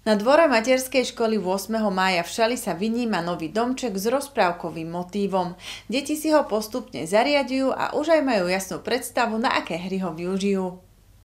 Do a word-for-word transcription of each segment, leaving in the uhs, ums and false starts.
Na dvore materskej školy ôsmeho mája v Šali sa vyníma nový domček s rozprávkovým motívom. Deti si ho postupne zariaďujú a už aj majú jasnú predstavu, na aké hry ho využijú.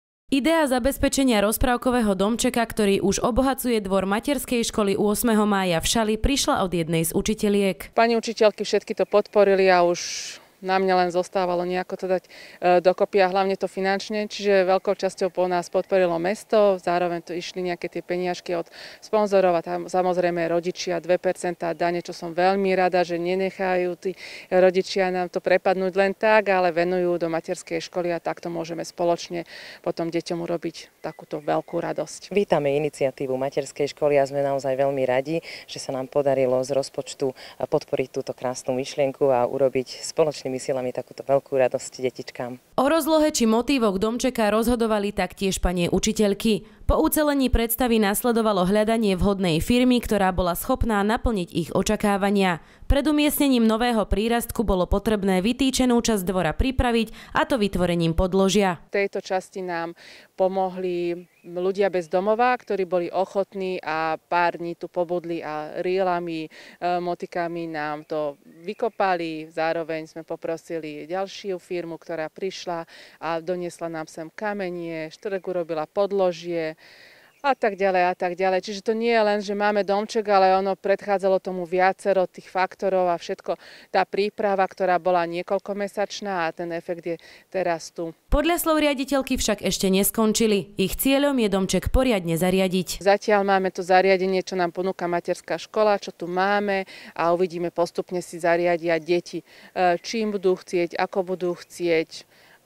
Idea zabezpečenia rozprávkového domčeka, ktorý už obohacuje dvor materskej školy ôsmeho mája v Šali, prišla od jednej z učiteľiek. Pani učiteľky všetky to podporili a už na mňa len zostávalo nejako to dať dokopy a hlavne to finančne, čiže veľkou časťou po nás podporilo mesto, zároveň to išli nejaké tie peniažky od sponzorov a tam samozrejme rodičia dve percentá dane, čo som veľmi rada, že nenechajú tí rodičia nám to prepadnúť len tak, ale venujú do materskej školy a takto môžeme spoločne potom deťom urobiť takúto veľkú radosť. Vítame iniciatívu materskej školy a sme naozaj veľmi radi, že sa nám podarilo z rozpočtu podporiť túto krásnu myšlienku a urobiť spoločne silami takúto veľkú radosť detičkám. O rozlohe či motívoch domčeka rozhodovali taktiež panie učiteľky. Po ucelení predstavy nasledovalo hľadanie vhodnej firmy, ktorá bola schopná naplniť ich očakávania. Pred umiestnením nového prírastku bolo potrebné vytýčenú časť dvora pripraviť, a to vytvorením podložia. V tejto časti nám pomohli ľudia bez domova, ktorí boli ochotní a pár dní tu pobudli a rílami, motikami nám to vykopali. Zároveň sme poprosili ďalšiu firmu, ktorá prišla a doniesla nám sem kamenie, Štrk urobila podložie a tak ďalej a tak ďalej. Čiže to nie je len, že máme domček, ale ono predchádzalo tomu viacero tých faktorov a všetko tá príprava, ktorá bola niekoľkomesačná a ten efekt je teraz tu. Podľa slov riaditeľky však ešte neskončili. Ich cieľom je domček poriadne zariadiť. Zatiaľ máme to zariadenie, čo nám ponúka materská škola, čo tu máme a uvidíme, postupne si zariadia deti, čím budú chcieť, ako budú chcieť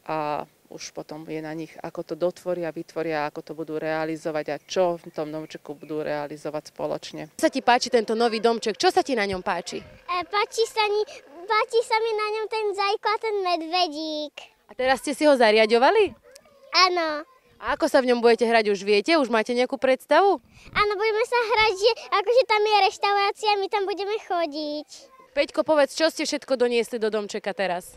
a už potom je na nich, ako to dotvoria, vytvoria, ako to budú realizovať a čo v tom domčeku budú realizovať spoločne. Čo sa ti páči tento nový domček? Čo sa ti na ňom páči? E, páči, sa mi, páči sa mi na ňom ten zajko a ten medvedík. A teraz ste si ho zariaďovali? Áno. A ako sa v ňom budete hrať, už viete? Už máte nejakú predstavu? Áno, budeme sa hrať, že akože tam je reštaurácia, my tam budeme chodiť. Peťko, povedz, čo ste všetko doniesli do domčeka teraz?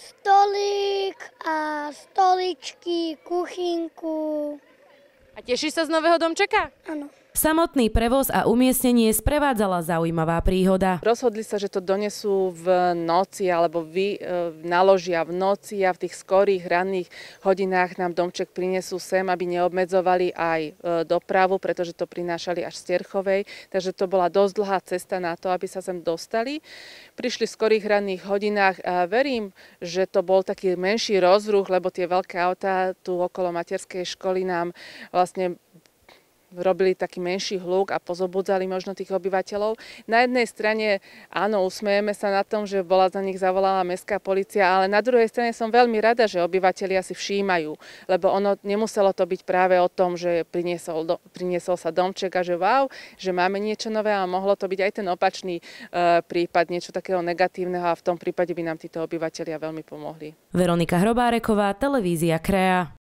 Stolík a stoličky, kuchynku. A tešíš sa z nového domčeka? Áno. Samotný prevoz a umiestnenie sprevádzala zaujímavá príhoda. Rozhodli sa, že to donesú v noci alebo vy, e, naložia v noci a v tých skorých ranných hodinách nám domček prinesú sem, aby neobmedzovali aj e, dopravu, pretože to prinášali až z Terchovej. Takže to bola dosť dlhá cesta na to, aby sa sem dostali. Prišli v skorých ranných hodinách a verím, že to bol taký menší rozruch, lebo tie veľké autá tu okolo materskej školy nám vlastne robili taký menší hluk a pozobudzali možno tých obyvateľov. Na jednej strane áno, usmejeme sa na tom, že bola za nich zavolaná mestská polícia, ale na druhej strane som veľmi rada, že obyvatelia si všímajú, lebo ono nemuselo to byť práve o tom, že priniesol, do, priniesol sa domček a že wow, že máme niečo nové a mohlo to byť aj ten opačný e, prípad, niečo takého negatívneho a v tom prípade by nám títo obyvatelia veľmi pomohli. Veronika Hrobáreková, televízia Krea.